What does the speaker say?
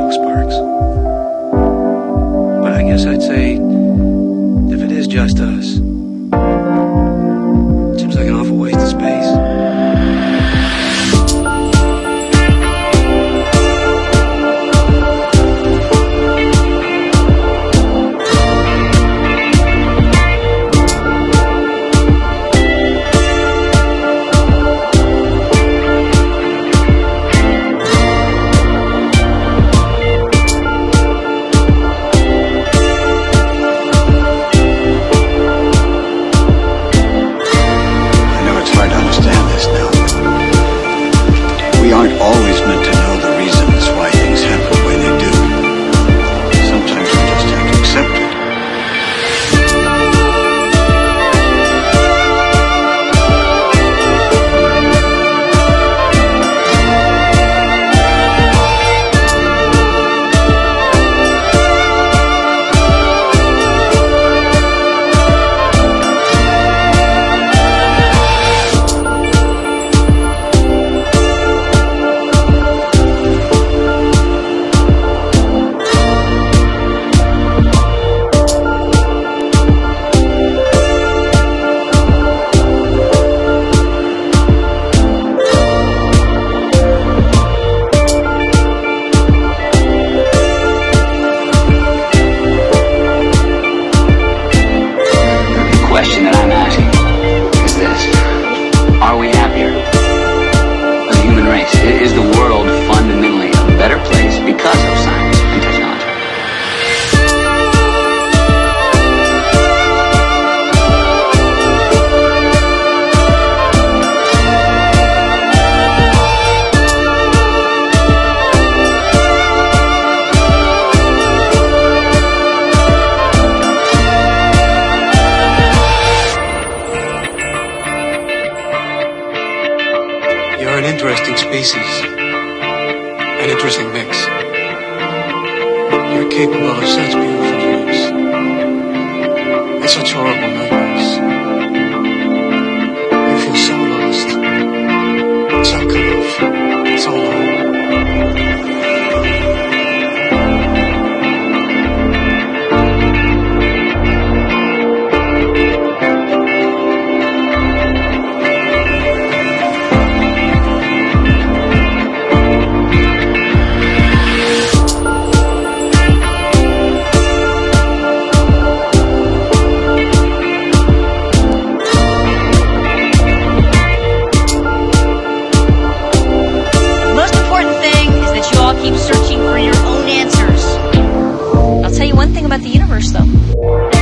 no sparks. But I guess I'd say, if it is just us, seems like an awful waste of space. Is the world fundamentally a better place because of science and technology? You're an interesting species. An interesting mix. You're capable of such beautiful dreams. And such horrible nightmares. You feel so lost. So cut off. So alone. Keep searching for your own answers. I'll tell you one thing about the universe, though.